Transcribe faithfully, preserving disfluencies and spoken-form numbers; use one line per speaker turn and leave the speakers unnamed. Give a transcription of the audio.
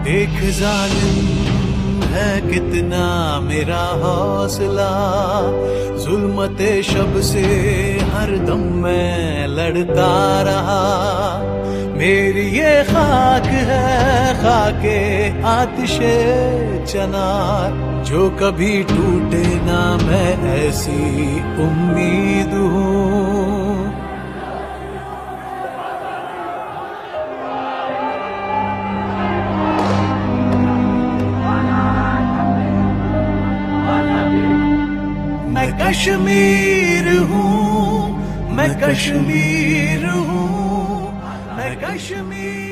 देख जालिम है कितना मेरा हौसला, जुल्मते शब से हर दम मैं लड़ता रहा। मेरी ये खाक है खाके आतिशे चनार, जो कभी टूटे ना मैं ऐसी उम्मीद हूँ। मैं कश्मीर हूँ, मैं कश्मीर हूँ, मैं कश्मीर